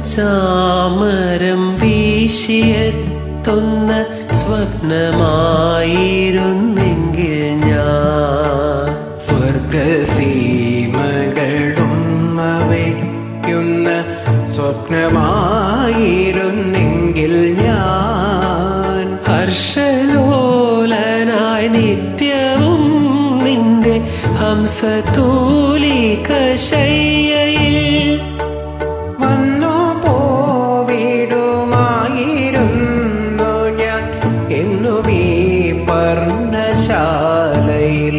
ചാമരം വീശിയെത്തുന്ന സ്വപ്നമായിരുന്നെങ്കിൽ ഞാൻ സ്വർഗസീമകളും അവയ്ക്കുന്ന സ്വപ്നമായിരുന്നെങ്കിൽ ഞാൻ ഹർഷലോലനായി നിത്യവും നിന്റെ ഹംസതൂലിക ശയ്യയിൽ വന്നു പോവിടുമായിരുന്നു ഞാൻ എന്നും ഈ പർണശാലയിൽ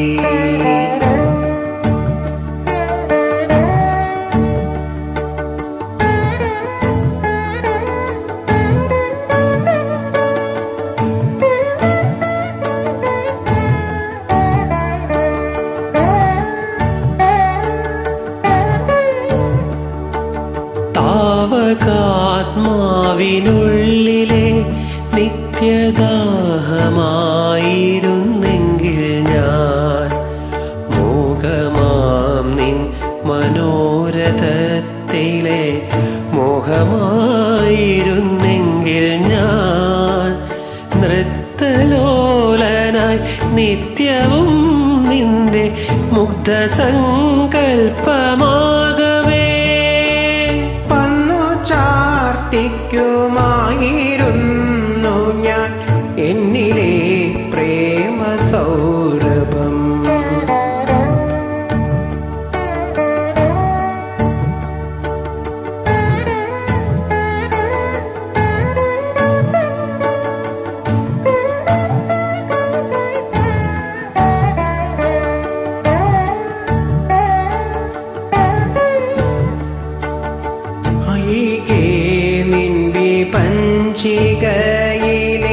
താവകാത്മാവിനുള്ളിലെ നിത്യദാഹമായിരുന്നെങ്കിൽ ഞാൻ മോഹമാം നിൻ മനോരഥത്തിലെ മോഹമായിരുന്നെങ്കിൽ ഞാൻ നൃത്തലോലനായി നിത്യവും നിന്റെ മുഗ്ധസങ്കൽപ്പമാകവേ ചാർത്തിക്കുമായിരുന്നു ഞാൻ എന്നിലെ പ്രേമ സൗരഭം പഞ്ചികയിലെ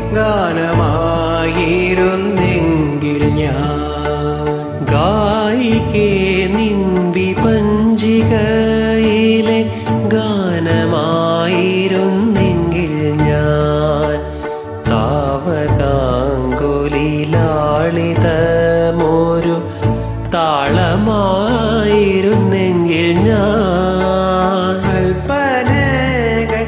ഗാനമായിരുന്നെങ്കിൽ ഞാൻ ഗായികേ നിൻ വിപഞ്ചികയിലെ ഗാനമായിരുന്നെങ്കിൽ ഞാൻ താവകാങ്കുലിലാളിതമൊരു താളമായിരുന്നെങ്കിൽ ഞാൻ കൽപ്പനകൾ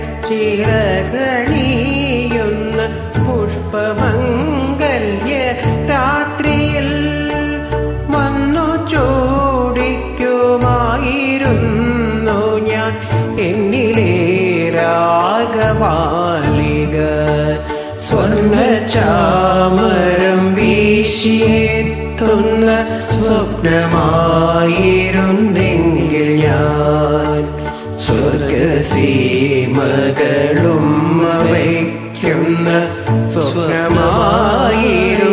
ചിറകണിയുന്ന പുഷ്പമംഗല്യ രാത്രിയിൽ വന്നു ചോടിക്കുമായിരുന്നു ഞാൻ എന്നിലെ രാഗമാലിക സ്വർണ്ണചാമരം വീശിയെത്തുന്ന സ്വപ്നമായിരുന്നെങ്കിൽ ഞാൻ സ്വർഗസീമകളും വയ്ക്കുന്ന സ്വപ്നമായിരുന്നു